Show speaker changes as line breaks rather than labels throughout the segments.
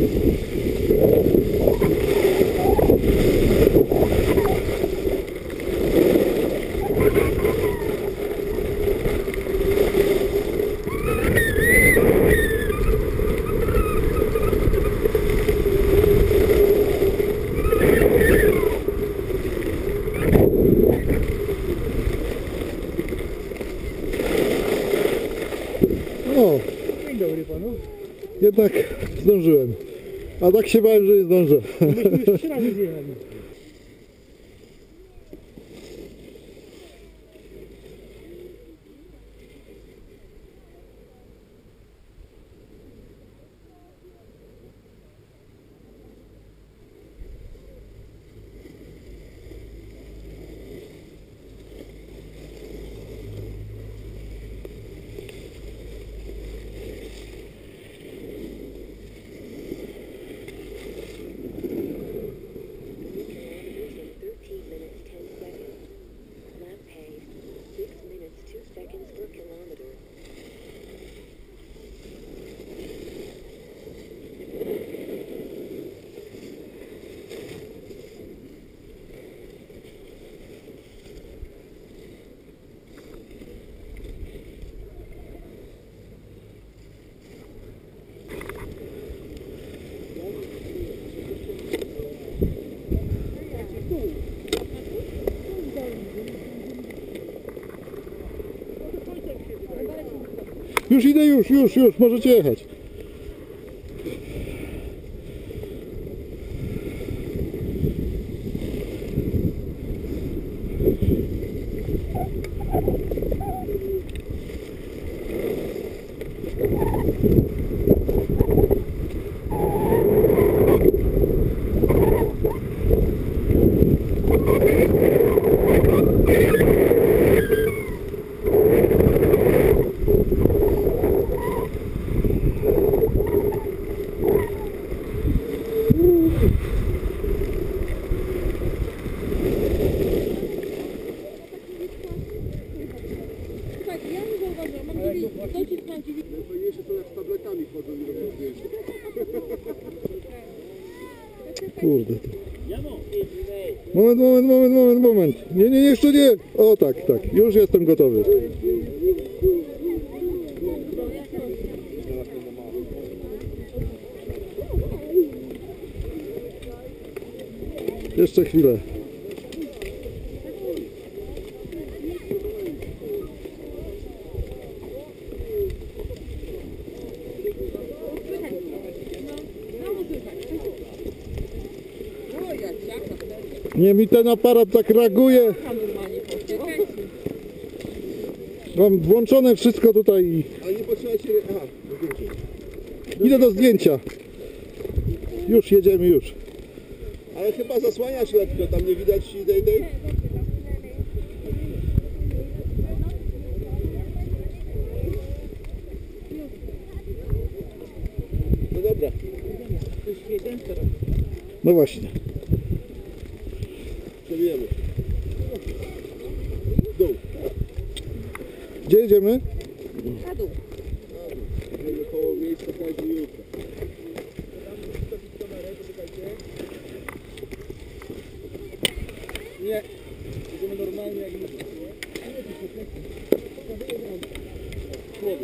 O! Dzień dobry panu. Jednak zdążyłem. A tak się bałem, że nie zdążę.
Myśmy już 3 razy zjechali.
Już idę, już, możecie jechać.
Najfajniejsze to jak z tabletami chodzą i robią zdjęcia.
Kurde. Moment. Nie, jeszcze nie. O tak. Już jestem gotowy. Jeszcze chwilę. Nie, mi ten aparat tak reaguje. Mam włączone wszystko tutaj i...
Ale nie potrzeba się... Aha,
idę do zdjęcia. Już jedziemy, już.
ale chyba zasłaniasz lekko, tam nie widać idej. No dobra.
No właśnie.
Przewijemy. W dół.
Gdzie jedziemy?
Na dół.
Jedziemy koło miejsca Kazimierza. Nie. Jedziemy normalnie jak mówię. Słowy.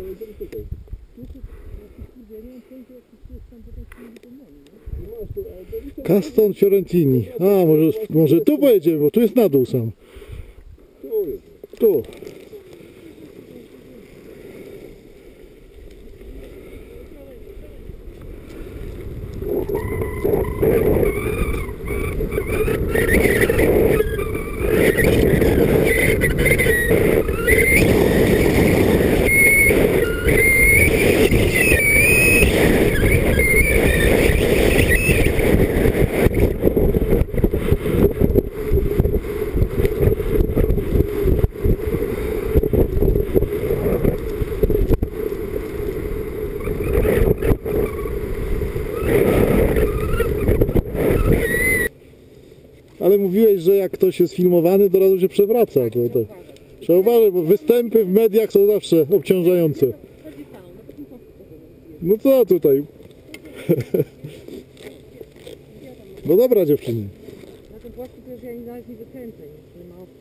jedziemy tutaj.
Caston Fiorentini. A, może tu pojedziemy, bo tu jest na dół sam.
Tu jest.
Tu. Ale mówiłeś, że jak ktoś jest filmowany, to od razu się przewraca. To. Trzeba uważać, bo występy w mediach są zawsze obciążające. No co tutaj? No dobra dziewczyny.
Na tym płaszczu też ja nawet nie wykręcę, nie ma opcji.